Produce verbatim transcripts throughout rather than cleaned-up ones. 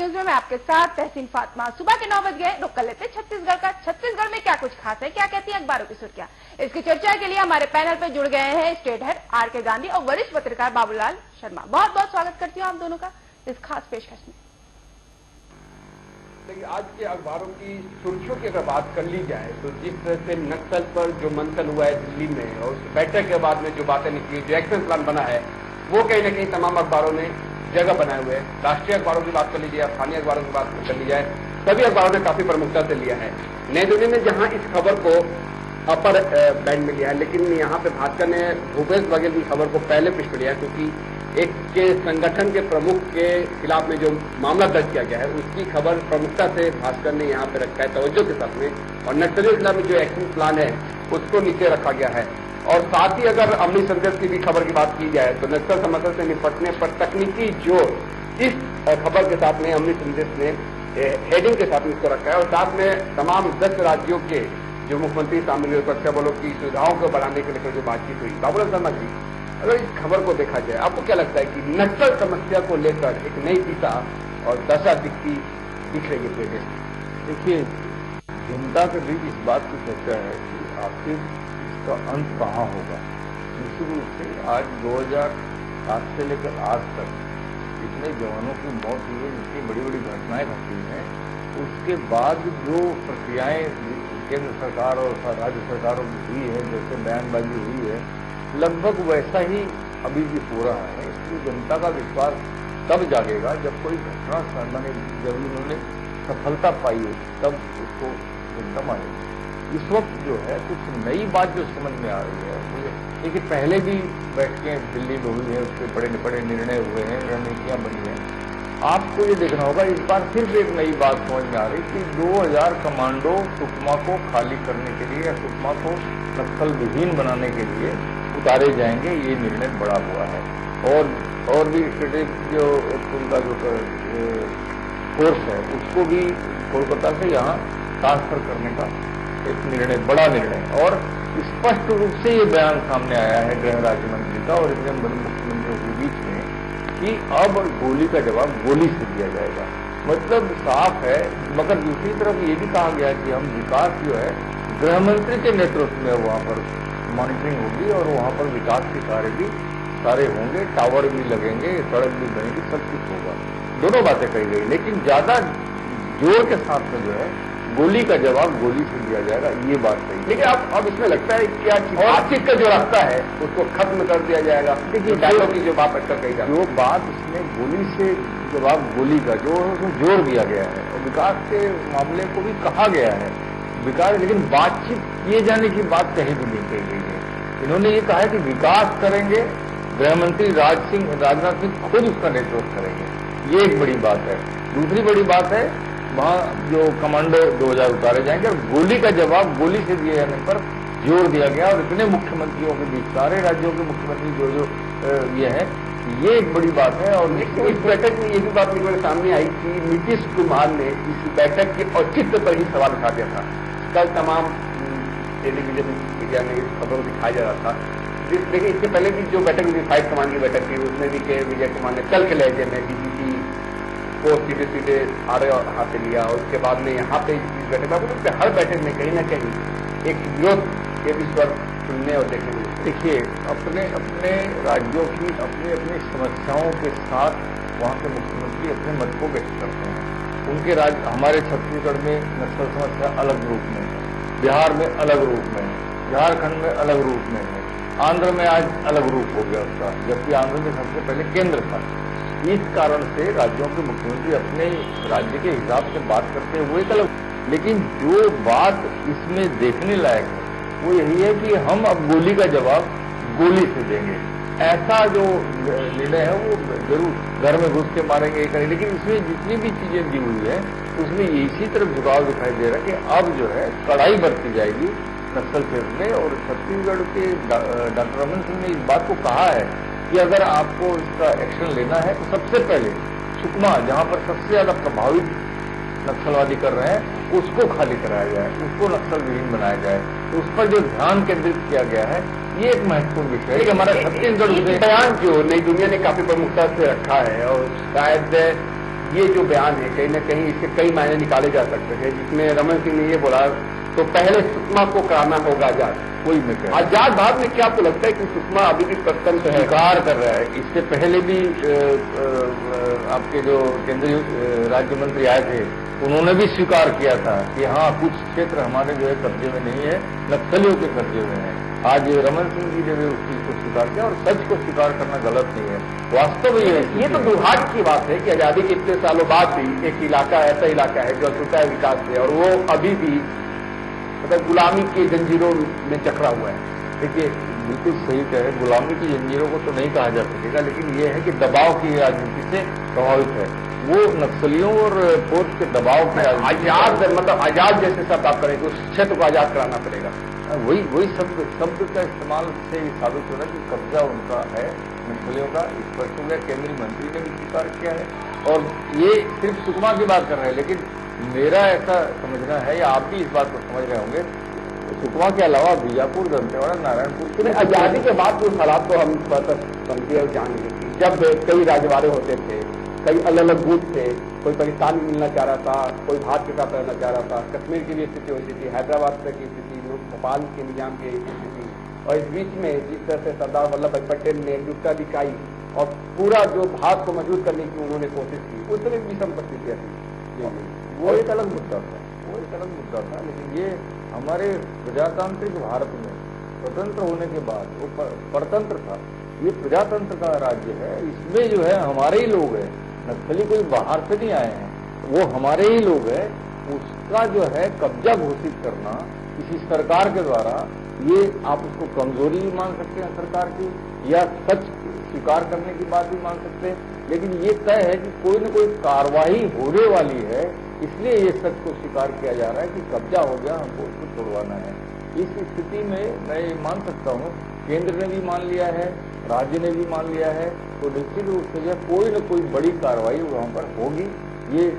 News में मैं आपके साथ तहसीन फातिमा। सुबह के नौ बज गए, रुक कर लेते छत्तीसगढ़ का। छत्तीसगढ़ में क्या कुछ खास है, क्या कहती है अखबारों की सुर्खियां, इसकी चर्चा के लिए हमारे पैनल पर जुड़ गए हैं स्टेट हेड आर के गांधी और वरिष्ठ पत्रकार बाबूलाल शर्मा। बहुत बहुत स्वागत करती हूँ आप दोनों का इस खास पेशकश में। देखिए, आज के अखबारों की सुर्खियों की अगर बात कर ली जाए तो जिस तरह से नक्सल पर जो मंथन हुआ है दिल्ली में और उस बैठक के बाद में जो बातें निकली, जो एक्शन प्लान बना है, वो कहीं ना कहीं तमाम अखबारों ने जगह बनाए हुए हैं। राष्ट्रीय अखबारों की बात कर लीजिए, स्थानीय अखबारों की बात कर ली जाए, सभी अखबारों ने काफी प्रमुखता से लिया है। नई दुनिया ने जहां इस खबर को अपर बैंड में लिया है, लेकिन यहाँ पे भास्कर ने भूपेश बघेल की खबर को पहले पृष्ठ पर लिया है, क्योंकि एक के संगठन के प्रमुख के खिलाफ में जो मामला दर्ज किया गया है उसकी खबर प्रमुखता से भास्कर ने यहाँ पे रखा है तवज्जो के साथ में, और नक्सलियों के खिलाफ में जो एक्शन प्लान है उसको नीचे रखा गया है। और साथ ही अगर अमृत संदेश की भी खबर की बात की जाए तो नक्सल समस्या से निपटने पर तकनीकी जोर, इस खबर के साथ में अमृत संदेश ने हेडिंग के साथ में इसको रखा है। और साथ में तमाम दस राज्यों के जो मुख्यमंत्री शामिल हुए, सुरक्षा बलों की सुविधाओं को बढ़ाने के लेकर जो बातचीत हुई। बाबूलाल शर्मा जी, अगर इस खबर को देखा जाए, आपको क्या लगता है कि नक्सल समस्या को लेकर एक नई दिशा और दशा दिखती दिख रही है पूरे देश में? देखिए, जनता के बीच इस बात की चर्चा है कि आखिर इसका अंत कहाँ होगा। निश्चित रूप से आज दो हजार सात से लेकर आज तक जितने जवानों की मौत हुई है, जितनी बड़ी बड़ी घटनाएं घटी हैं, उसके बाद जो प्रक्रियाएं केंद्र सरकार और राज्य सरकारों की हुई है, जैसे बयानबाजी हुई है, लगभग वैसा ही अभी भी हो रहा है। इसलिए जनता का विश्वास तब जागेगा जब कोई घटना माने जब उन्होंने सफलता पाई हो, तब उसको जनता मानेगी। इस वक्त जो है कुछ नई बात जो समझ में आ रही है मुझे, देखिए पहले भी बैठकें दिल्ली में हुई है, उसके बड़े बड़े निर्णय हुए हैं, रणनीतियां बनी हैं। आपको ये देखना होगा, इस बार सिर्फ एक नई बात समझ में आ रही कि दो हजार कमांडो सुकमा को खाली करने के लिए या सुकमा को नक्सल विहीन बनाने के लिए उतारे जाएंगे, ये निर्णय बड़ा हुआ है। और और भी स्ट्रेटेजिक जो उनका जो फोर्स है उसको भी कोलकाता से यहाँ ट्रांसफर करने का एक निर्णय, बड़ा निर्णय। और स्पष्ट रूप से ये बयान सामने आया है गृह राज्य मंत्री का और एकदम मुख्यमंत्रियों के बीच में कि अब गोली का जवाब गोली से दिया जाएगा। मतलब साफ है। मगर दूसरी तरफ ये भी कहा गया कि हम विकास जो है गृह मंत्री के नेतृत्व में वहां पर मॉनिटरिंग होगी और वहां पर विकास के कार्य भी सारे होंगे, टावर भी लगेंगे, सड़क भी बनेगी, सब कुछ होगा। दोनों बातें कही गई, लेकिन ज्यादा जोर के साथ में जो है गोली का जवाब गोली से दिया जाएगा, ये बात सही। लेकिन अब अब इसमें लगता है क्या बातचीत का जो रास्ता है उसको खत्म कर दिया जाएगा? देखिए, डायलॉग की जो बात अक्सर कही जाती है, जो बात इसमें गोली से जवाब गोली का जो है उसमें जोर दिया गया है और विकास के मामले को भी कहा गया है विकास, लेकिन बातचीत किए जाने की बात कहीं भी नहीं कही गई है। इन्होंने ये कहा है कि विकास करेंगे, गृह मंत्री राज सिंह राजनाथ सिंह खुद उसका नेतृत्व करेंगे, ये एक बड़ी बात है। दूसरी बड़ी बात है वहां जो कमांडो दो हजार उतारे जाएंगे और गोली का जवाब गोली से दिए जाने पर जोर दिया गया। और इतने मुख्यमंत्रियों के बीच सारे राज्यों के मुख्यमंत्री जो जो ये है, ये एक बड़ी बात है। और इस बैठक में ये भी बात निकल सामने आई कि नीतीश कुमार ने इस बैठक के औचित्य पर ही सवाल उठा दिया था। कल तमाम टेलीविजन मीडिया में इस खबर को दिखाया जा रहा था। देखिए, इससे पहले भी जो बैठक हुई, फाइव कमान की बैठक थी, उसमें भी के विजय कुमार ने कल के लहजे में डीजीपी को सीधे सीधे आरे और हाथ लिया। और उसके बाद में यहाँ पे इस बैठक में हर बैठक में कहीं ना कहीं एक विरोध के भी स्वर सुनने और देखने को मिलते। देखिए, अपने अपने राज्यों की अपनी अपनी समस्याओं के साथ वहाँ के मुख्यमंत्री अपने मत को व्यक्त करते हैं। उनके राज्य, हमारे छत्तीसगढ़ में नक्सल समस्या अलग रूप में है, बिहार में अलग रूप में है, झारखंड में अलग रूप में है, आंध्र में आज अलग रूप हो गया उसका, जबकि आंध्र में सबसे पहले केंद्र था। इस कारण से राज्यों के मुख्यमंत्री अपने राज्य के हिसाब से बात करते हुए एक अलग, लेकिन जो बात इसमें देखने लायक है वो यही है कि हम अब गोली का जवाब गोली से देंगे। ऐसा जो निर्णय है वो जरूर घर में घुस के मारेंगे ये करेंगे, लेकिन इसमें जितनी भी चीजें दी हुई है उसमें इसी तरफ झुकाव दिखाई दे रहा है कि अब जो है कड़ाई बरती जाएगी नक्सल क्षेत्र में। और छत्तीसगढ़ के डॉक्टर रमन सिंह ने इस बात को कहा है कि अगर आपको इसका एक्शन लेना है तो सबसे पहले सुकमा, जहां पर सबसे ज्यादा प्रभावित नक्सलवादी कर रहे हैं, उसको खाली कराया जाए, उसको नक्सल विहीन बनाया जाए। तो उस पर जो ध्यान केंद्रित किया गया है, ये एक महत्वपूर्ण विषय है कि हमारा छत्तीसगढ़ बयान जो नई दुनिया ने काफी प्रमुखता से रखा है और शायद ये जो बयान है कहीं ना कहीं इसके कई मायने निकाले जा सकते हैं, जिसमें रमन सिंह ने ये बोला तो पहले सुषमा को कराना होगा आजाद। कोई मैं कह आजाद बाद में क्या आपको लगता है कि सुषमा अभी भी स्वतंत्र है? स्वीकार कर रहा है। इससे पहले भी आ, आ, आपके जो केंद्रीय राज्य मंत्री आए थे उन्होंने भी स्वीकार किया था कि हाँ कुछ क्षेत्र हमारे जो है कब्जे में नहीं है, नक्सलियों के कब्जे में है। आज रमन सिंह जी ने भी उस चीज को स्वीकार किया और सच को स्वीकार करना गलत नहीं है, वास्तव ये है। ये तो दुर्भाग्य की बात है कि आजादी के इतने सालों बाद भी एक इलाका ऐसा इलाका है जो अछूता है विकास से, और वो अभी भी मतलब गुलामी के जंजीरों में जकड़ा हुआ है। देखिए बिल्कुल सही कहे, गुलामी की जंजीरों को तो नहीं कहा जा सकेगा, लेकिन ये है कि दबाव की राजनीति से प्रभावित है। वो नक्सलियों और फोर्स के दबाव में आजाद मतलब आजाद जैसे शब्द आप करेंगे उस क्षेत्र को आजाद कराना पड़ेगा। वही वही शब्द शब्द का इस्तेमाल से साबित हो रहा है कि कब्जा उनका है नक्सलियों का, स्पष्ट हो गया। केंद्रीय मंत्री ने भी स्वीकार किया है और ये सिर्फ सुकमा की बात कर रहे हैं, लेकिन मेरा ऐसा समझना है या आप भी इस बात को समझ रहे होंगे, सुकमा के अलावा बीजापुर, दंतेवाड़ा, नारायणपुर आजादी के बाद उस हालात को हम समझे और जान लिए थी जब कई राजवाड़े होते थे, कई अलग अलग गुट थे, कोई पाकिस्तान में मिलना चाह रहा था, कोई भारत के साथ रहना चाह रहा था, कश्मीर की भी स्थिति होती थी, हैदराबाद तक की स्थिति, भोपाल के निजाम की स्थिति थी। और इस बीच में जिस तरह से सरदार वल्लभ भाई पटेल ने एकजुटता दिखाई और पूरा जो भारत को मजबूत करने की उन्होंने कोशिश की, उस तरह की विषम परिस्थितियां थी। वो एक अलग मुद्दा था, वो एक अलग मुद्दा था। लेकिन ये हमारे प्रजातांत्रिक भारत में स्वतंत्र होने के बाद वो परतंत्र था, ये प्रजातंत्र का राज्य है, इसमें जो है हमारे ही लोग हैं, नक्सली कोई बाहर से नहीं आए हैं, वो हमारे ही लोग हैं। उसका जो है कब्जा घोषित करना किसी सरकार के द्वारा, ये आप उसको कमजोरी भी मान सकते हैं सरकार की, या सच स्वीकार करने की बात भी मान सकते हैं, लेकिन ये तय है कि कोई न कोई कार्रवाई होने वाली है, इसलिए ये सच को स्वीकार किया जा रहा है कि कब्जा हो गया, हमको उसको छुड़वाना है। इस स्थिति में मैं ये मान सकता हूँ केंद्र ने भी मान लिया है, राज्य ने भी मान लिया है, तो निश्चित रूप से कोई न कोई बड़ी कार्रवाई वहां पर होगी। ये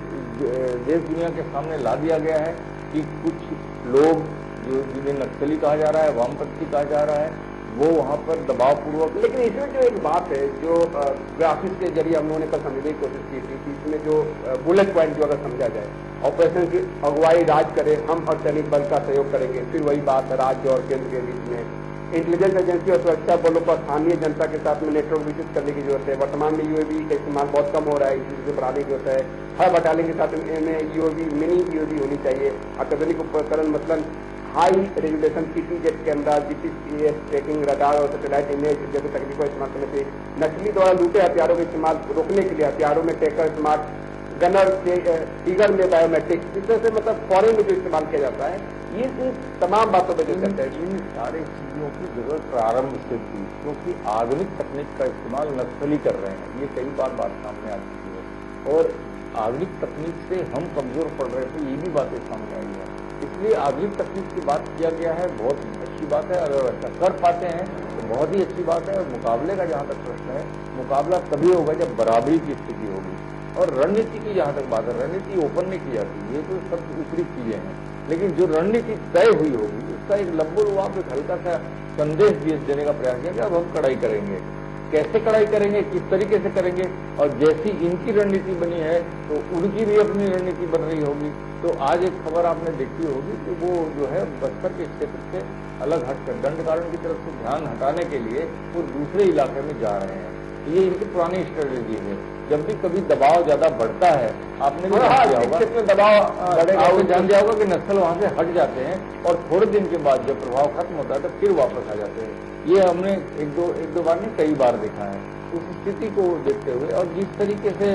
देश दुनिया के सामने ला दिया गया है कि कुछ लोग जो जिन्हें नक्सली कहा जा रहा है, वामपंथी कहा जा रहा है, वो वहां पर दबाव पूर्वक। लेकिन इसमें जो एक बात है जो ग्राफिक्स के जरिए हम लोगों ने कल समझने की कोशिश की थी, इसमें जो बुलेट पॉइंट जो अगर समझा जाए, ऑपरेशन की अगुवाई राज्य करे, हम अर्धसैनिक बल का सहयोग करेंगे, फिर वही बात है राज्य और केंद्र के बीच में इंटेलिजेंस एजेंसी और सुरक्षा बलों को स्थानीय जनता के साथ में नेटवर्क विकसित करने की जरूरत है। वर्तमान में यूएवी का इस्तेमाल बहुत कम हो रहा है, इसी बढ़ाने की जरूरत है। हर बटालियन के साथ में यूएवी मिनी यूएवी होनी चाहिए। आधुनिक उपकरण मतलब high resolution PT Z camera, GPS tracking, radar और सैटेलाइट इमेज जैसे तकनीकों का इस्तेमाल करने से नक्सली द्वारा लूटे हथियारों का इस्तेमाल रोकने के लिए हथियारों में टेकर, स्मार्ट गनर, टीगर में बायोमेट्रिक, इस तरह से मतलब फॉरेन में जो इस्तेमाल किया जाता है, ये तमाम बातों पर जो चर्चा है। इन सारी चीजों की जरूरत प्रारंभ से थी, क्योंकि आधुनिक तकनीक का इस्तेमाल नक्सली कर रहे हैं, ये कई बार बात सामने आ चुकी है, और आधुनिक तकनीक से हम कमजोर पड़ रहे थे, ये भी बातें सामने आई है। इसलिए आधुनिक तकनीक की बात किया गया है, बहुत अच्छी बात है। अगर ऐसा कर पाते हैं तो बहुत ही अच्छी बात है। और मुकाबले का जहां तक प्रश्न है, मुकाबला तभी होगा जब बराबरी की स्थिति होगी। और रणनीति की जहां तक बात है, रणनीति ओपन नहीं की जाती, ये तो सब ऊपरी चीजें हैं, लेकिन जो रणनीति तय हुई होगी उसका एक लंबो वहां पे हल्का सा संदेश देने का प्रयास किया कि अब हम कड़ाई करेंगे। कैसे कड़ाई करेंगे, किस तरीके से करेंगे, और जैसी इनकी रणनीति बनी है तो उनकी भी अपनी रणनीति बन रही होगी। तो आज एक खबर आपने देखी होगी कि वो जो है बस्तर के क्षेत्र से अलग हटकर दंडकारण की तरफ से ध्यान हटाने के लिए वो दूसरे इलाके में जा रहे हैं। ये इनकी पुरानी स्ट्रेटेजी है। जब भी कभी दबाव ज्यादा बढ़ता है, आपने भी ध्यान दिया होगा, दबाव आपने ध्यान दिया होगा कि नक्सल वहां से हट जाते हैं और थोड़े दिन के बाद जब प्रभाव खत्म होता है तो फिर वापस आ जाते हैं। ये हमने एक दो एक दो बार नहीं कई बार देखा है। उस स्थिति को देखते हुए और जिस तरीके से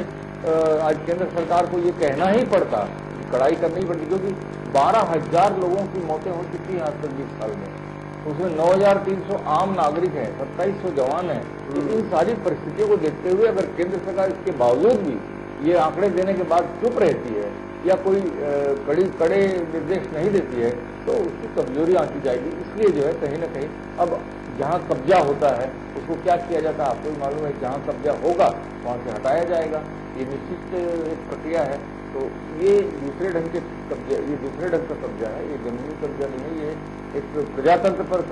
आज केंद्र सरकार को ये कहना ही पड़ता, कड़ाई करनी पड़ती, क्योंकि बारह हजार लोगों की मौतें हो चुकी हैं आज तक बीस साल में, उसमें नौ हजार तीन सौ आम नागरिक हैं, सत्ताईस सौ जवान हैं। तो इन सारी परिस्थितियों को देखते हुए अगर केंद्र सरकार इसके बावजूद भी ये आंकड़े देने के बाद चुप रहती है या कोई कड़ी कड़े निर्देश नहीं देती है तो उसकी कमजोरी आती जाएगी। इसलिए जो है कहीं ना कहीं अब जहां कब्जा होता है उसको क्या किया जाता है आपको भी मालूम है, जहां कब्जा होगा वहां से हटाया जाएगा। ये निश्चित एक प्रक्रिया है। तो ये दूसरे ढंग के कब्जा, ये दूसरे ढंग का कब्जा है, ये जमीनी कब्जा नहीं है, ये एक प्रजातंत्र पर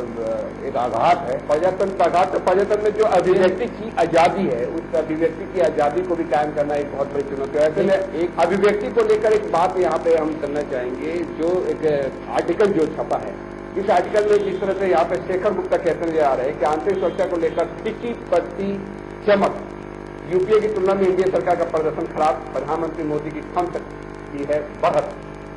एक आघात है। प्रजातंत्र आघात, प्रजातंत्र में जो अभिव्यक्ति की आजादी है, उस अभिव्यक्ति की आजादी को भी कायम करना एक बहुत बड़ी चुनौती है। ऐसे में एक अभिव्यक्ति को लेकर एक बात यहाँ पे हम करना चाहेंगे, जो एक आर्टिकल जो छपा है, इस आर्टिकल में जिस तरह से यहाँ पे शेखर गुप्ता कहते नजर आ रहे हैं कि आंतरिक सुरक्षा को लेकर फीकी पड़ती चमक, यूपीए की तुलना में एनडीए सरकार का प्रदर्शन खराब, प्रधानमंत्री मोदी की खंत की है बढ़त।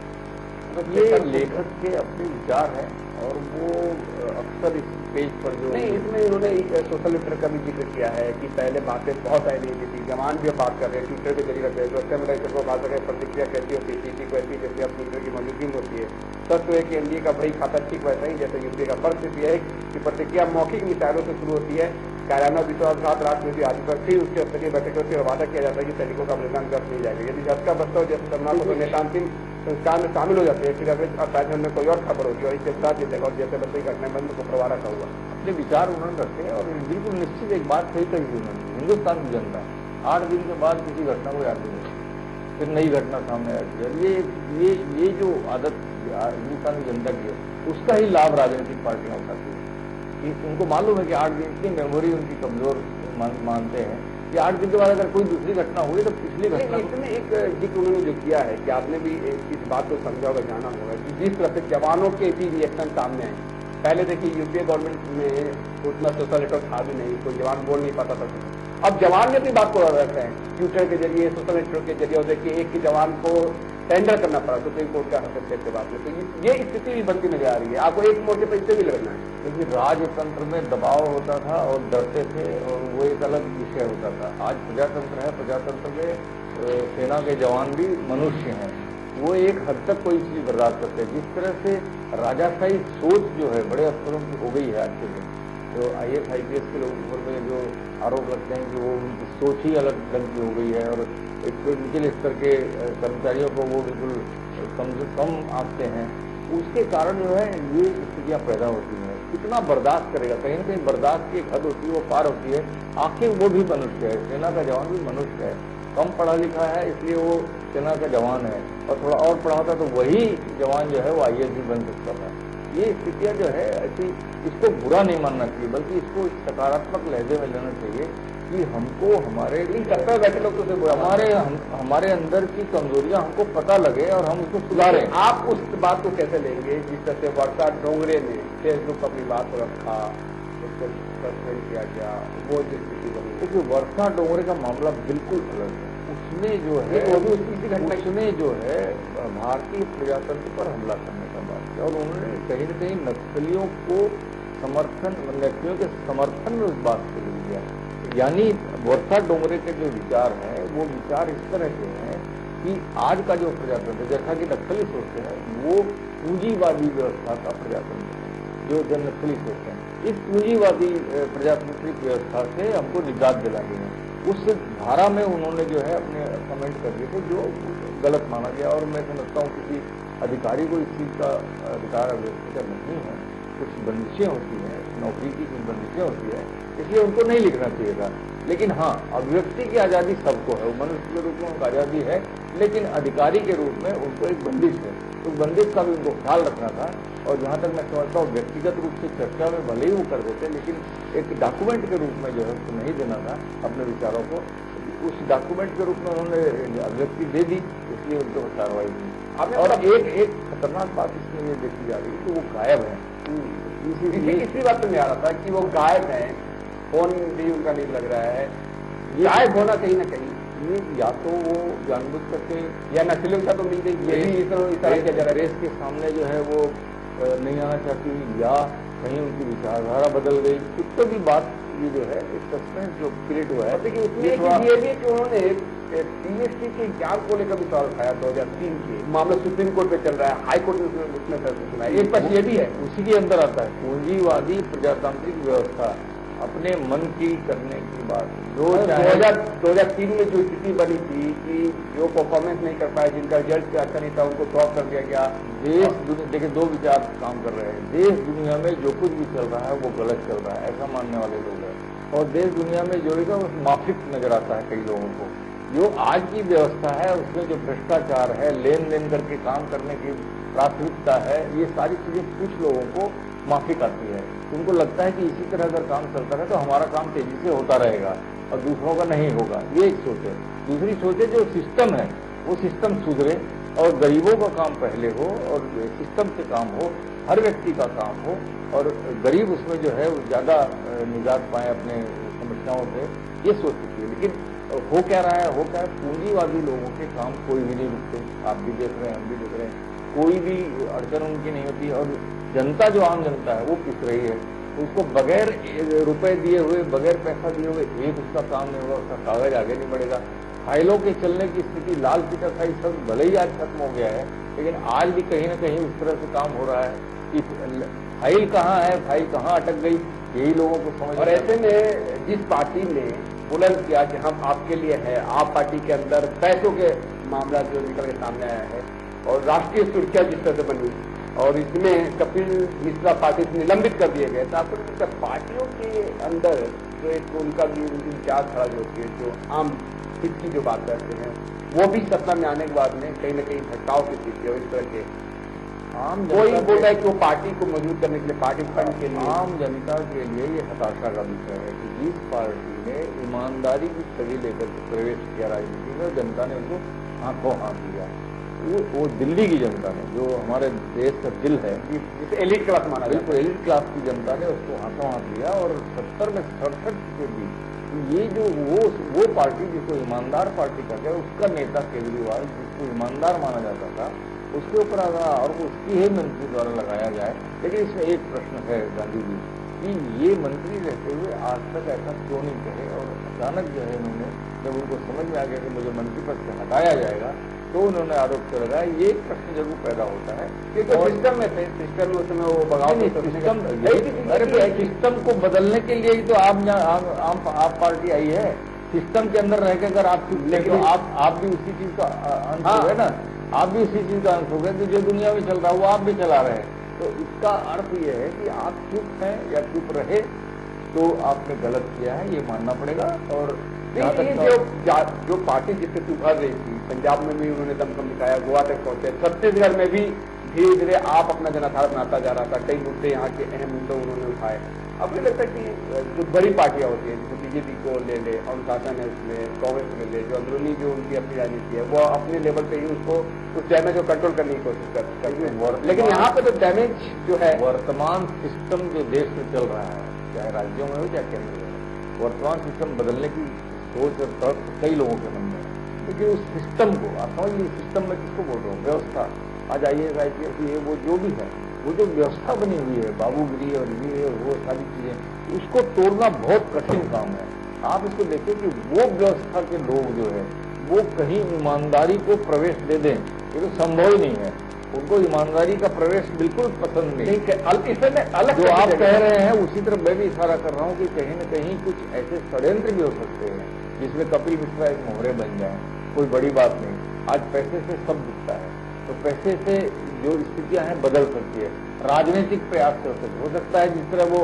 ये लेखक के अपने विचार हैं और वो अक्सर इस पेज पर जो नहीं, इसमें इन्होंने सोशल मीडिया का भी जिक्र किया है कि पहले बातें बहुत आई नहीं थी, जवान भी बात कर रहे हैं, ट्विटर के जरिए रख रहे हैं, सुरक्षा में रहकर को बात कर रहे हैं, प्रतिक्रिया कैसी होती है, किसी को ऐसी जैसे अब ट्विटर की मौजूदगी में होती है। सच तो है कि एनडीए का बड़ी खाता ठीक वैसा ही जैसे यूपीए का। फर्क सिर्फ यह है कि प्रतिक्रिया मौखिक मिसाइलों से शुरू होती है, कार्यान्वयन विश्वासघात राष्ट्रपति आदि पर, फिर उसके स्तरीय बैठक होती है और वादा किया जाता है कि सैनिकों का बलिदान व्यर्थ नहीं जाएगा। यदि झटका बसता हो जैसे तमिलनाडु को नेता अंतिम संस्कार में शामिल हो जाते हैं, फिर अगर राजभवन में कोई और खबर होगी और इसके साथ जैसे और जैसे बदली घटना बंद को प्रवाह रखा हुआ। अपने विचार उन्होंने रखते हैं और बिल्कुल निश्चित एक बात सही कही उन्होंने, हिंदुस्तान की जनता आठ दिन के बाद किसी घटना को याद नहीं, फिर नई घटना सामने आती है। ये ये ये जो आदत हिंदुस्तान की जनता की है, उसका ही लाभ राजनीतिक पार्टियां उठाती है कि उनको मालूम है कि आठ दिन की मेमोरी उनकी कमजोर मानते हैं कि आठ दिन के बाद अगर कोई दूसरी घटना हुई तो पिछली घटना। इसमें एक जिक्र उन्होंने जो किया है कि आपने भी इस बात को समझा होगा, जाना होगा कि जिस तरह से जवानों के भी रिएक्शन सामने आए। पहले देखिए यूपीए गवर्नमेंट में उतना सोशल नेटवर्क था भी नहीं, कोई जवान बोल नहीं पाता था। अब जवान ने अपनी बात को रखा है ट्विटर के जरिए, सोशल नेटवर्क के जरिए, और देखिए एक ही जवान को टेंडर करना पड़ा सुप्रीम कोर्ट का हस्तक्षेप के बाद में। तो ये स्थिति भी बनती नजर आ रही है। आपको एक मोर्चे पर इससे भी लड़ना है, क्योंकि राजतंत्र में दबाव होता था और डरते थे और वो एक अलग विषय होता था। आज प्रजातंत्र है, प्रजातंत्र में सेना के जवान भी मनुष्य हैं, वो एक हद तक कोई चीज बर्दाश्त करते हैं। जिस तरह से राजाशाही सोच जो है बड़े अफसरों की हो गई है आज के दिन, तो I S I P S के लोगों पर जो आरोप लगते हैं कि वो उनकी सोच ही अलग ढंग की हो गई है और एक निचले स्तर के कर्मचारियों को वो बिल्कुल कम से कम आंकते हैं, उसके कारण जो है ये स्थितियां पैदा होती हैं। कितना बर्दाश्त करेगा, कहीं ना कहीं बर्दाश्त की एक हद होती है, वो पार होती है। आखिर वो भी मनुष्य है, सेना का जवान भी मनुष्य है, कम पढ़ा लिखा है इसलिए वो सेना का जवान है, और थोड़ा और पढ़ा होता तो वही जवान जो है वो आई ए एस भी बन सकता था। ये स्थितियां जो है ऐसी, इसको बुरा नहीं मानना चाहिए, बल्कि इसको सकारात्मक लहजे में लेना चाहिए कि हमको हमारे सत्ता बैठे लोग तो बुरा हमारे हम, हमारे अंदर की कमजोरियां हमको पता लगे और हम उसको सुधारें। आप उस बात को कैसे लेंगे जिस तरह से वर्षा डोंगरे ने फेसबुक पर अपनी बात को रखा, उसको सस्पेंड किया गया, वो जो स्थिति बनी? देखिए वर्षा डोंगरे का मामला बिल्कुल अलग है। उसमें जो है वो भी उसी घटना उसमें जो है भारतीय प्रजातंत्र पर हमला करने का बात किया और उन्होंने कहीं न कहीं नक्सलियों को समर्थन, नक्सलियों के समर्थन में उस बात को ले लिया। यानी वर्षा डोंगरे के जो विचार हैं वो विचार इस तरह के हैं कि आज का जो प्रजातंत्र, जैसा कि नक्सली सोचते हैं, वो पूंजीवादी व्यवस्था का प्रजातंत्र है जो जन नक्सली सोचते हैं। इस पूंजीवादी प्रजातांत्रिक व्यवस्था से हमको निजात दिलानी है। उस धारा में उन्होंने जो है अपने कमेंट कर दिए थे जो गलत माना गया, और मैं समझता हूँ किसी अधिकारी को इस चीज का अधिकार अभिव्यक्ति का नहीं है। कुछ बंदिशें होती हैं, नौकरी की कुछ बंदिशें होती है, इसलिए उनको नहीं लिखना चाहिए था। लेकिन हाँ, अभिव्यक्ति की आजादी सबको है, मनुष्य के रूप में उनको आजादी है, लेकिन अधिकारी के रूप में उनको एक बंदिश है, तो बंदिश का भी उनको ख्याल रखना था। और जहां तक मैं समझता हूँ व्यक्तिगत रूप से चर्चा में भले ही वो कर देते, लेकिन एक डॉक्यूमेंट के रूप में जो है उसको नहीं देना था अपने विचारों को। उस डॉक्यूमेंट के रूप में उन्होंने अभिव्यक्ति दे दी, इसलिए उनको कार्रवाई हुई। और एक एक खतरनाक बात इसमें ये देखी जा रही है कि वो गायब है। इसी बात में आ रहा था कि वो गायब है, फोन भी उनका नहीं लग रहा है, गायब होना कहीं ना कहीं ये या तो वो जानबूझ करके या नक्सलियों का तो मिल गई, ये भी इशारा किया जा रहा है प्रेस के सामने जो है वो नहीं आना चाहती, या कहीं उनकी विचारधारा बदल गई, कुछ तो भी बात ये जो है एक सस्पेंस जो क्रिएट हुआ है। देखिए उसमें ये भी है कि उन्होंने पीएससी के एग्जाम को लेकर भी सवाल उठाया दो हजार तीन के मामला सुप्रीम कोर्ट पे चल रहा है, हाई कोर्ट में उसमें फैसला सुना है। एक पक्ष ये भी है, उसी के अंदर आता है पूंजीवादी प्रजातांत्रिक व्यवस्था अपने मन की करने की बात। दो हजार दो हजार तीन में जो स्थिति बनी थी कि जो परफॉर्मेंस नहीं कर पाए, जिनका रिजल्ट अच्छा नहीं था, उनको ड्रॉप कर दिया गया। देश देखिए दो विचार काम कर रहे हैं, देश दुनिया में जो कुछ भी चल रहा है वो गलत चल रहा है ऐसा मानने वाले लोग हैं, और देश दुनिया में जो है वो माफिक नजर आता है कई लोगों को। जो आज की व्यवस्था है उसमें जो भ्रष्टाचार है, लेन देन करके काम करने की प्राथमिकता है, ये सारी चीजें कुछ लोगों को माफिक आती है। उनको लगता है कि इसी तरह अगर काम चलता रहे तो हमारा काम तेजी से होता रहेगा और दूसरों का नहीं होगा, ये एक सोच है। दूसरी सोच है जो सिस्टम है वो सिस्टम सुधरे और गरीबों का काम पहले हो और सिस्टम से काम हो, हर व्यक्ति का काम हो और गरीब उसमें जो है वो ज्यादा निजात पाए अपने समस्याओं से, ये सोच चुकी है। लेकिन हो क्या रहा है, हो क्या है, पूंजीवादी लोगों के काम कोई भी नहीं रुकते। आप भी देख रहे हैं, हम भी देख रहे हैं, कोई भी अड़चन उनकी नहीं होती और जनता जो आम जनता है वो पिस रही है। उसको बगैर रुपए दिए हुए, बगैर पैसा दिए हुए एक उसका काम नहीं होगा, उसका कागज आगे नहीं बढ़ेगा। फाइलों के चलने की स्थिति, लाल पिटाखाई सब भले ही आज खत्म हो गया है, लेकिन आज भी कहीं ना कहीं उस तरह से काम हो रहा है कि फाइल कहाँ है, फाइल कहाँ अटक गई, यही लोगों को समझ। और ऐसे में जिस पार्टी ने बुलंद किया कि हम आपके लिए है, आप पार्टी के अंदर पैसों के मामला जो निकल के सामने आया है और राष्ट्रीय सुरक्षा जिस तरह से बनी और इसमें कपिल मिश्रा पार्टी से निलंबित कर दिए गए, तो आपको लगता है पार्टियों के अंदर जो एक उनका भी उनकी विचारधारा जो होती है, जो आम हित की जो बात करते हैं, वो भी सत्ता में आने के बाद में कहीं न कहीं भटकाव की स्थिति है। इस तरह के आम कोई बोल रहा है कि वो पार्टी को मजबूत करने के लिए, पार्टी फंड के लिए, आम जनता के लिए ये हताशा का विषय है कि जिस पार्टी ने ईमानदारी की छवि लेकर प्रवेश किया राजनीति में, जनता ने उनको आंखों हाथ दिया। वो, वो दिल्ली की जनता ने, जो हमारे देश का दिल है, जिसे एलिट क्लास माना, बिल्कुल एलिट क्लास की जनता ने उसको हाथों हाथ दिया। और सत्तर में सड़सठ के बीच ये जो वो वो पार्टी जिसको ईमानदार पार्टी कहते हैं, उसका नेता केजरीवाल जिसको ईमानदार माना जाता था, उसके ऊपर अगर और उसकी ही मंत्री द्वारा लगाया जाए। लेकिन इसमें एक प्रश्न है गांधी जी कि ये मंत्री रहते हुए आज तक ऐसा क्यों नहीं कहे और अचानक जो है उन्होंने, जब उनको समझ में आ गया कि मुझे मंत्री पद से हटाया जाएगा, तो उन्होंने आरोप कर लगाया। ये एक प्रश्न जरूर पैदा होता है क्योंकि सिस्टम में थे, सिस्टम में उस समय वो बगाव सिस्टम, अरे सिस्टम को बदलने के लिए ही तो आप आम आप पार्टी आई है। सिस्टम के अंदर रह के अगर आप लेकिन आप आप भी उसी चीज का अंश हो गए ना, आप भी उसी चीज का अंश हो गए। तो जो दुनिया में चल रहा है वो आप भी चला रहे हैं। तो इसका अर्थ यह है कि आप चुप हैं या चुप रहे तो आपने गलत किया है, ये मानना पड़ेगा। और जो जो पार्टी जिससे उभर रही थी, पंजाब में भी उन्होंने दमखम दिखाया, गोवा तक पहुंचे, छत्तीसगढ़ में भी धीरे धीरे आप अपना जनाधार बनाता जा रहा था। कई मुद्दे यहाँ के अहम मुद्दे उन्होंने उठाए। अब मुझे लगता है कि जो बड़ी पार्टियां होती हैं, जैसे बीजेपी को ले ले, अनुशासन है उसमें, कांग्रेस ले ले, जो अंदरूनी जो उनकी अपनी राजनीति है, वो अपने लेवल पे ही उसको उस डैमेज को कंट्रोल करने की कोशिश करते हैं। लेकिन यहाँ पे तो डैमेज जो है, वर्तमान सिस्टम जो देश में चल रहा है, चाहे राज्यों में हो चाहे केंद्र में हो, वर्तमान सिस्टम बदलने की सोच और तर्क कई लोगों के मन में है। लेकिन उस सिस्टम को आप समझिए, सिस्टम में किसको बोल रहा हूँ, व्यवस्था। आज I S I P S ये वो जो भी है, वो जो व्यवस्था बनी हुई है, बाबूगिरी और ये वो सारी चीजें, उसको तोड़ना बहुत कठिन काम है। आप इसको देखिए कि वो व्यवस्था के लोग जो है वो कहीं ईमानदारी को प्रवेश दे दें, ये तो संभव ही नहीं है। उनको ईमानदारी का प्रवेश बिल्कुल पसंद नहीं। इसमें अलग जो आप कह रहे हैं उसी तरह मैं भी इशारा कर रहा हूँ कि कहीं न कहीं कुछ ऐसे षड्यंत्र भी हो सकते हैं जिसमें कपिल मिश्रा एक मोहरे बन जाए। कोई बड़ी बात नहीं, आज पैसे से सब दिखता है, तो पैसे से जो स्थितियां हैं बदल सकती है। राजनीतिक प्रयास से हो सकता है, जिस तरह वो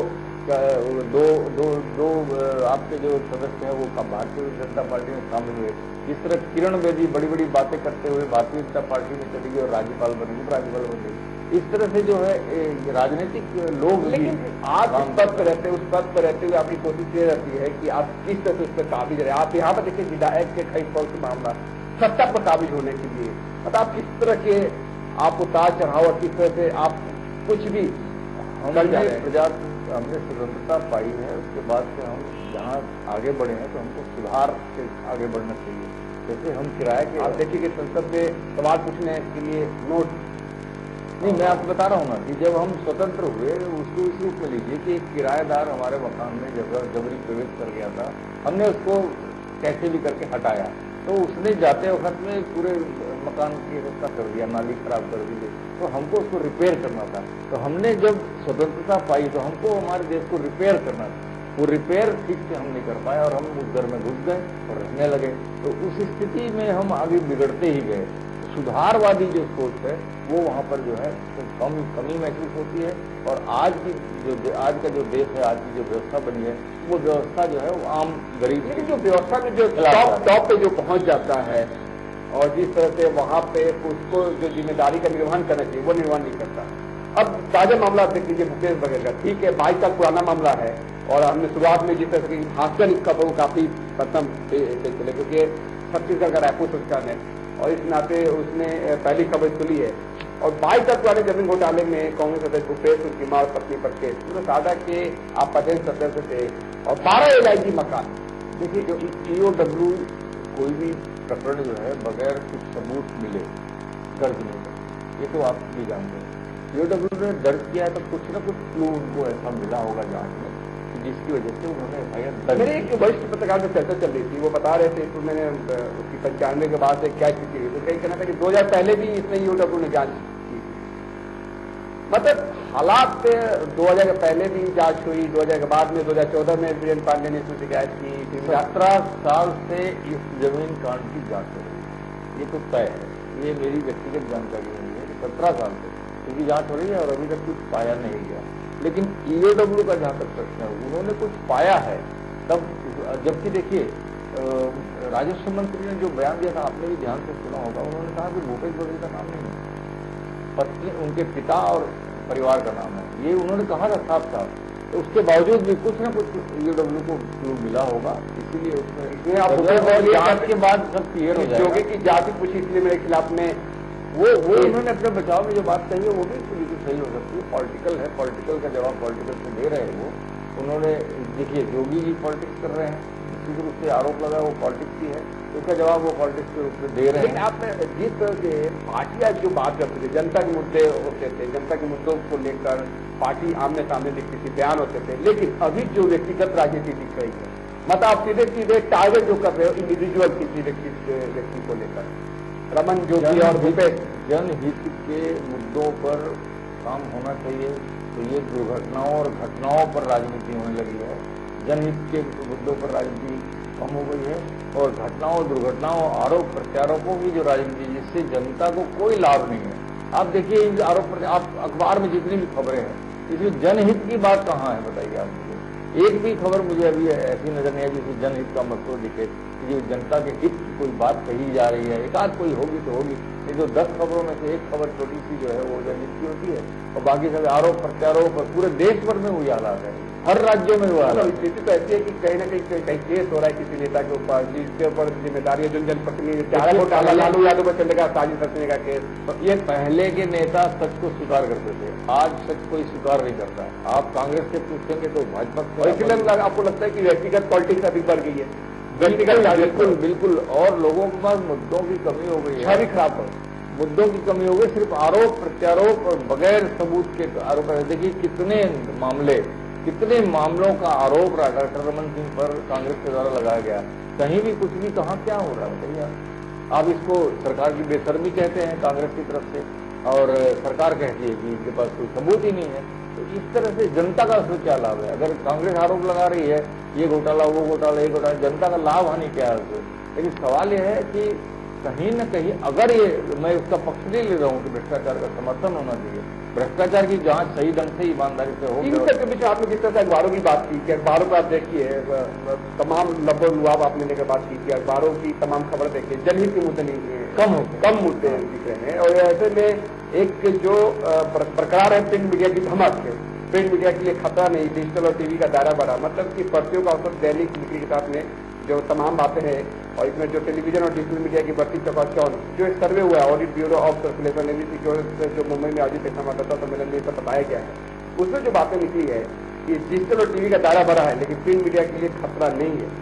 दो दो दो आपके जो सदस्य हैं वो भारतीय जनता पार्टी में शामिल हुए, जिस तरह किरण बेदी बड़ी बड़ी बातें करते हुए भारतीय जनता पार्टी में चली गई और राज्यपाल बनी, उपराज्यपाल बन गई। इस तरह से जो है राजनीतिक लोग, लेकिन आप उस पद पर रहते उस पद पर रहते हुए आपकी कोशिश ये रहती है कि आप किस तरह से उस पर काबिज रहे। आप यहाँ पर देखिए विधायक के कई पक्ष मामला सत्ता पर काबिज होने के लिए, मतलब आप किस तरह के आप उतार चढ़ाव और किस तरह से आप कुछ भी हमने प्रजा हमने स्वतंत्रता पाई है, उसके बाद से हम जहाँ आगे बढ़े हैं तो हमको सुधार से आगे बढ़ना चाहिए। जैसे हम किराए के, आप देखिए कि संसद में सवाल पूछने के लिए नोट नहीं, मैं आपको बता रहा हूँ ना कि जब हम स्वतंत्र हुए उसको इस रूप में लीजिए कि एक किराएदार हमारे मकान में जब जबरी प्रवेश कर गया था, हमने उसको कैसे भी करके हटाया, तो उसने जाते वक्त में पूरे मकान की व्यवस्था कर दिया, नाली खराब कर दी, तो हमको उसको रिपेयर करना था। तो हमने जब स्वतंत्रता पाई तो हमको हमारे देश को रिपेयर करना था, वो रिपेयर ठीक से हम नहीं कर पाए और हम उस घर में घुस गए और रहने लगे। तो उस स्थिति में हम आगे बिगड़ते ही गए। सुधारवादी जो सोच है वो वहाँ पर जो है तो कम कमी महसूस होती है। और आज की जो आज का जो देश है, आज की जो व्यवस्था बनी है, वो व्यवस्था जो है वो आम गरीब, लेकिन जो व्यवस्था में जो टॉप टॉप पे जो पहुंच जाता है और जिस तरह से वहां पे उसको जो जिम्मेदारी का निर्वहन करना चाहिए वो निर्वहन नहीं करता। अब ताजा मामला देख लीजिए भूपेश बघेल का, ठीक है बाईस साल पुराना मामला है और हमने शुरुआत में जिस तरह से भास्कर इस खबर को काफी प्रथम चले क्योंकि छत्तीसगढ़ का रायपुर संस्करण है और इस नाते उसने पहली खबर सुनी है। और बाईस साल पुराने जमीन घोटाले में कांग्रेस अध्यक्ष भूपेश उनकी मां और पत्नी पर केस, उन्होंने कहा कि आप पदेन सदस्य थे और बारह एलआईजी मकान। देखिए जो ईओडब्ल्यू कोई भी प्रकरण जो है बगैर कुछ सबूत मिले दर्ज नहीं करते, ये तो आप भी जानते हैं। ईओडब्ल्यू ने दर्ज किया है तो कुछ ना कुछ क्लू उनको ऐसा मिला होगा जांच में जिसकी वजह से उन्होंने एफ आई आर दर्ज। मेरे एक वरिष्ठ पत्रकार में चर्चा चल रही थी, वो बता रहे थे तो मैंने उसकी पंचानवे के बाद से क्या स्थिति हुई तो कहीं कहना था कि दो हजार पहले भी इसमें ईओडब्ल्यू ने जांच की थी। मतलब हालात दो हजार के पहले भी जांच हुई, दो हजार के बाद में दो हजार चौदह में वीरेंद्र पांडे ने इसमें शिकायत की। सत्रह साल से इस जमीन कांड की जांच हो रही है, ये तो तय है, ये मेरी व्यक्तिगत जानकारी नहीं है कि सत्रह साल से क्योंकि जांच हो रही है और अभी तक कुछ पाया नहीं गया। लेकिन ईओडब्ल्यू का जहां तक प्रश्न है उन्होंने कुछ पाया है तब, जबकि देखिए राजस्व मंत्री ने जो बयान दिया था आपने भी ध्यान से सुना होगा, उन्होंने कहा कि भूपेश बघेल का नाम नहीं है, पत्नी उनके पिता और परिवार का नाम है, ये उन्होंने कहा था साफ साफ। तो उसके बावजूद भी कुछ ना कुछ ईओडब्ल्यू को क्लू मिला होगा, इसीलिए उसमें आप जांच के बाद सब क्लियर हो जाएगा। योगी की जाति पूछी इसलिए मेरे खिलाफ में वो वो उन्होंने अपने बचाव में जो बात कही है वो भी बिल्कुल सही हो सकती है। पॉलिटिकल है, पॉलिटिकल का जवाब पॉलिटिकल से दे रहे हैं वो। उन्होंने देखिए योगी जी पॉलिटिक्स कर रहे हैं, किसी रूप से आरोप लगा वो पॉलिटिक्स ही है, उसका जवाब वो पॉलिटिक्स के रूप में दे रहे हैं। आप जिस तरह से पार्टियां जो बात करते थे, जनता के मुद्दे होते थे, जनता के मुद्दों को लेकर पार्टी आमने सामने दिखती थी, बयान होते थे, लेकिन अभी जो व्यक्तिगत राजनीति दिख रही है, मतलब आप सीधे सीधे टारगेट जो कर रहे हो इंडिविजुअल किसी व्यक्ति को लेकर, रमन जोगी और भूपेश, जनहित के मुद्दों पर काम होना चाहिए तो ये दुर्घटनाओं और घटनाओं पर राजनीति होने लगी है। जनहित के मुद्दों पर राजनीति कम हो गई है और घटनाओं दुर्घटनाओं आरोप प्रत्यारोपों की जो राजनीति जिससे जनता को कोई लाभ नहीं है। आप देखिए इन आरोप, आप अखबार में जितनी भी खबरें हैं इसमें जनहित की बात कहाँ है बताइए आप मुझे। एक भी खबर मुझे अभी ऐसी नजर नहीं है जिसमें जनहित का मकसद दिखे कि जनता के हित की कोई बात कही जा रही है। एक आध कोई होगी तो होगी, ये जो दस खबरों में से एक खबर छोटी सी जो है वो जनहित की होती है और बाकी सब आरोप प्रत्यारोप और पूरे देश भर में वही हालात है, हर राज्यों में वो हालात। स्थिति तो ऐसी है कि कहीं ना कहीं कहीं केस हो रहा है किसी नेता के ऊपर जिसके ऊपर जिम्मेदारी है, जो जनप्रतिनिधि घोटाला लालू यादव पर चलेगा साजिश रचने का केस। तो ये पहले के नेता सच को स्वीकार करते थे, आज सच कोई स्वीकार नहीं करता है। आप कांग्रेस से पूछेंगे तो भाजपा, इसलिए आपको लगता है कि व्यक्तिगत पॉलिटिक्स अभी बढ़ गई है, व्यक्तिगत बिल्कुल बिल्कुल, और लोगों के पास मुद्दों की कमी हो गई है, खराब हो मुद्दों की कमी हो गई, सिर्फ आरोप प्रत्यारोप और बगैर सबूत के आरोप। देखिए कितने मामले, कितने मामलों का आरोप डॉक्टर रमन सिंह पर कांग्रेस के द्वारा लगाया गया, कहीं भी कुछ भी कहाँ क्या हो रहा है बताइए। आप इसको सरकार की बेशर्मी कहते हैं कांग्रेस की तरफ से और सरकार कहती है कि इनके पास कोई सबूत ही नहीं है। तो इस तरह से जनता का उसमें क्या लाभ है? अगर कांग्रेस आरोप लगा रही है ये घोटाला वो घोटाला ये घोटाला, जनता का लाभ हानि क्या है उससे? लेकिन सवाल यह है कि कहीं न कहीं अगर ये, मैं उसका पक्ष नहीं ले रहा हूँ कि भ्रष्टाचार का समर्थन होना चाहिए, भ्रष्टाचार की जांच सही ढंग से ईमानदारी से हो। इन सबके बीच आपने जिस तरह से अखबारों की बात की कि अखबारों पर आप देखिए तमाम लब्बो लुआब आपने लेकर बात की कि अखबारों की तमाम खबर देखिए जनहित के मुद्दे नहीं कम हो कम मुद्दे दिख रहे हैं। और ऐसे में एक जो बरकरार है प्रिंट मीडिया की धमक है, प्रिंट मीडिया के लिए खतरा नहीं, डिजिटल और टीवी का दायरा बढ़ा, मतलब कि प्रतियों का औसत दैनिक बिक्री के साथ में जो तमाम बातें हैं और इसमें जो टेलीविजन और डिजिटल मीडिया की बढ़ती चौकाचौंध, जो एक सर्वे हुआ है audit bureau of circulation NBC जो मुंबई में आयोजित एक संवाददाता सम्मेलन में इसका बताया गया है, उसमें जो बातें निकली है कि डिजिटल और टीवी का दायरा बढ़ा है लेकिन प्रिंट मीडिया के लिए खतरा नहीं है।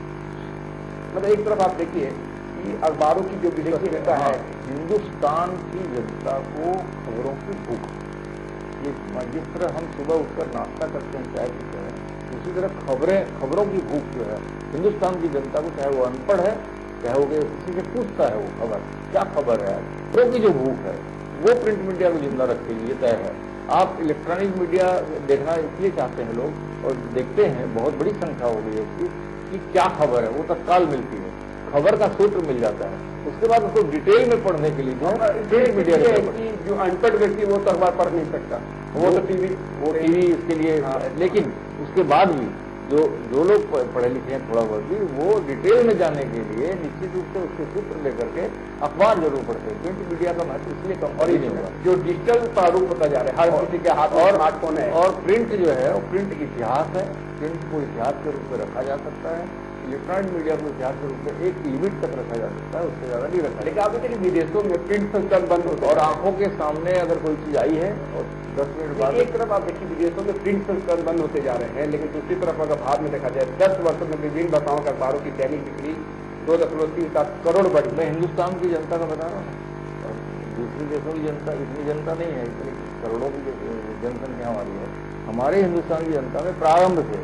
मतलब एक तरफ आप देखिए कि अखबारों की जो विश्वसनीयता है, हिंदुस्तान की जनता को खबरों की भूख, ये जिस तरह हम सुबह उठकर नाश्ता करते हैं चाय पीते हैं, उसी तरह खबरें खबरों की भूख जो है हिंदुस्तान की जनता को, चाहे वो अनपढ़ है चाहे वो किसी से पूछता है वो खबर क्या खबर है, खबरों की जो भूख है वो प्रिंट मीडिया को जिंदा रखेगी, ये तय है। आप इलेक्ट्रॉनिक मीडिया देखना इसलिए चाहते हैं लोग और देखते हैं, बहुत बड़ी संख्या हो गई है इसकी कि क्या खबर है, वो तत्काल मिलती है, खबर का सूत्र मिल जाता है, उसके बाद उसको डिटेल में पढ़ने के लिए प्रिंट मीडिया की जो अनपढ़ व्यक्ति वो तो अखबार पढ़ नहीं सकता, वो तो टीवी वो टीवी इसके लिए। लेकिन उसके बाद भी जो जो लोग पढ़े लिखे हैं थोड़ा बहुत भी, वो डिटेल में जाने के लिए निश्चित रूप से उसके सूत्र लेकर के अखबार जरूर पढ़ते हैं। प्रिंट मीडिया का महत्व इसलिए कम और ही नहीं होगा। जो डिजिटल प्रारूप होता जा रहा है, हर किसी के हाथ में स्मार्टफोन है, और प्रिंट जो है वो प्रिंट इतिहास है। प्रिंट को इतिहास के रूप में रखा जा सकता है, इलेक्ट्रॉनिक मीडिया को इतिहास के रूप में एक लिमिट तक रखा जा सकता है, उससे ज्यादा नहीं रखा। लेकिन आप देखिए विदेशों में प्रिंट संस्करण बंद होते और आंखों के सामने अगर कोई चीज आई है और दस मिनट बाद, एक तरफ आप देखिए विदेशों में प्रिंट संस्करण बंद होते जा रहे हैं, लेकिन दूसरी तरफ अगर भारत में देखा जाए दस वर्षों में विभिन्न भाषाओं के अखबारों की दैनिक बिक्री दो दशमलव तीन सात करोड़ बढ़ी। मैं हिंदुस्तान की जनता का बता रहा हूँ, और दूसरे देशों की जनता इतनी जनता नहीं है, इतनी करोड़ों की जनसंख्या हमारी है। हमारे हिंदुस्तान की जनता में प्रारंभ से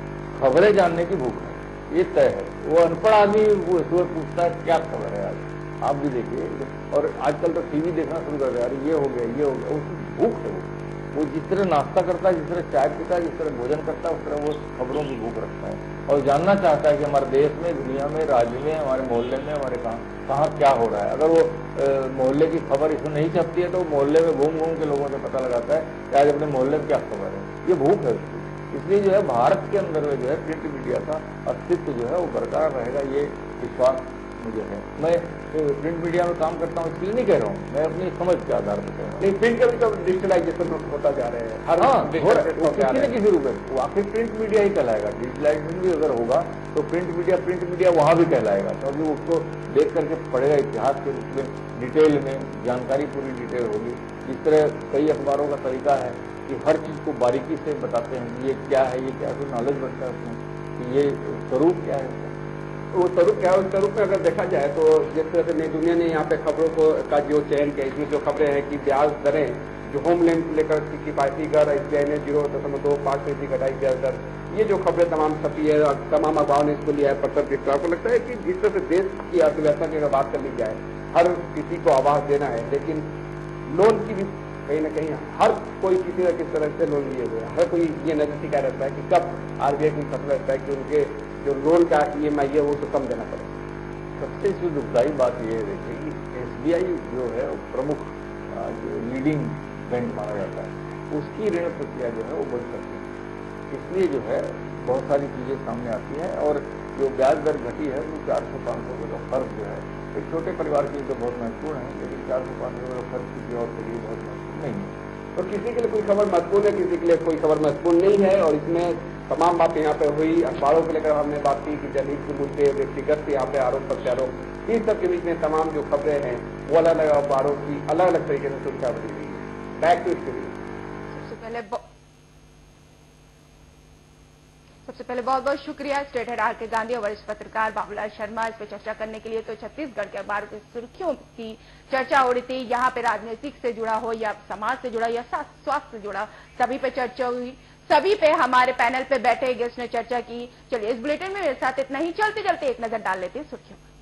खबरें जानने की भूख है, ये तय है। वो अनपढ़ आदमी वो सुबह पूछता है क्या खबर है आज, आप भी देखिए। और आजकल तो टीवी देखना शुरू कर दिया, अरे ये हो गया ये हो गया, उसकी भूख है। वो वो जिस तरह नाश्ता करता है, जिस तरह चाय पीता है, जिस तरह भोजन करता है, उस तरह वो खबरों की भूख रखता है और जानना चाहता है कि हमारे देश में, दुनिया में, राज्य में, हमारे मोहल्ले में, हमारे कहाँ कहाँ क्या हो रहा है। अगर वो मोहल्ले की खबर इसमें नहीं छपती है तो मोहल्ले में घूम घूम के लोगों से पता लगाता है कि आज अपने मोहल्ले में क्या खबर है। ये भूख है उसकी। इसलिए जो है भारत के अंदर में जो है प्रिंट मीडिया का अस्तित्व जो है वो बरकरार रहेगा, ये विश्वास मुझे है। मैं प्रिंट मीडिया में काम करता हूँ इसलिए नहीं कह रहा हूँ, मैं अपनी समझ के आधार पर कह रहा हूँ। नहीं, प्रिंट का भी तो डिजिटलाइजेशन होता जा रहे हैं, हर हाँ, किसी न किसी रूप में वो आखिर प्रिंट मीडिया ही कहलाएगा। डिजिटलाइजेशन भी अगर होगा तो प्रिंट मीडिया प्रिंट मीडिया वहां भी कहलाएगा, क्योंकि तो उसको देख करके पढ़ेगा इतिहास के रूप में, डिटेल में जानकारी पूरी डिटेल होगी। इस तरह कई अखबारों का तरीका है कि हर चीज को बारीकी से बताते हैं, ये क्या है, ये क्या है, नॉलेज बढ़ता है उसमें कि ये स्वरूप क्या है। वो स्वरूप क्या है, उस स्वरूप में अगर देखा जाए तो जिस तरह से नई दुनिया ने यहाँ पे खबरों को का जो चयन किया, इसमें जो खबरें हैं कि ब्याज दरें जो होम लोन से लेकर किफायती घर एस बी आई ने जीरो दशमलव दो पांच फीसदी घटाई ब्याज दर, ये जो खबरें तमाम छपी है और तमाम अखबारों ने इसको लिया है पत्र लिखकर, आपको लगता है कि जिस तरह से देश की अर्थव्यवस्था की अगर बात कर ली जाए, हर किसी को आवाज देना है, लेकिन लोन की भी कहीं ना कहीं हर कोई किसी न किसी तरह से लोन लिए हुए है। हर कोई ये नजर टिकाया रहता है कि कब आरबीआई को पता रहता है कि उनके जो लोन का ई एम आई है वो तो कम देना पड़ेगा। सबसे इसमें दुखदायी बात यह है देखिए कि एस बी आई जो है वो प्रमुख जो लीडिंग बैंक माना जाता है, उसकी ऋण प्रक्रिया जो है वो बढ़ सकती है। इसलिए जो है बहुत सारी चीजें सामने आती हैं और जो ब्याज दर घटी है वो चार सौ पाँच सौ रुपये का फर्क जो है एक छोटे परिवार के लिए तो बहुत महत्वपूर्ण है, लेकिन चार सौ पाँच सौ रुपये का फर्क किसी और के लिए बहुत महत्वपूर्ण नहीं है। और किसी के लिए कोई खबर महत्वपूर्ण है, किसी के लिए कोई खबर महत्वपूर्ण नहीं है। और इसमें तमाम बातें यहाँ पे हुई। अखबारों को लेकर हमने बात की कि जनहित के मुद्दे, व्यक्तिगत यहाँ पे आरोप प्रत्यारोप, इन सब के बीच में तमाम जो खबरें हैं वो अलग अलग अखबारों की अलग अलग तरीके से सुर्खियां बनी हुई है। Back to story. सबसे पहले सबसे पहले बहुत बहुत शुक्रिया स्टेट हेड आर के गांधी और वरिष्ठ पत्रकार बाबूलाल शर्मा। इस पर चर्चा करने के लिए तो छत्तीसगढ़ के अखबारों की सुर्खियों की चर्चा हो रही थी। यहाँ पे राजनीतिक से जुड़ा हो या समाज से जुड़ा या स्वास्थ्य से जुड़ा, सभी पे चर्चा हुई, सभी पे हमारे पैनल पे बैठे गेस्ट ने चर्चा की। चलिए इस बुलेटिन में मेरे साथ इतना ही। चलते चलते एक नजर डाल लेते हैं सुर्खियों पर।